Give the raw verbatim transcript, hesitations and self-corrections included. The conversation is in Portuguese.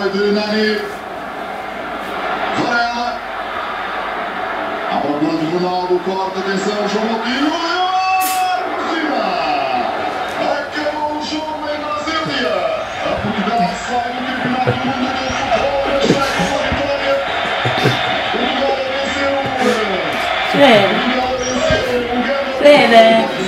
foi de Nani. Varela. À procura de Ronaldo, corta, atenção, João Moutinho. Por cima. Acabou o jogo em Brasília. A Portugal sai do campeonato do mundo do futebol, mas sai com a vitória. Portugal venceu. Severa. Portugal venceu o Gana. Severa.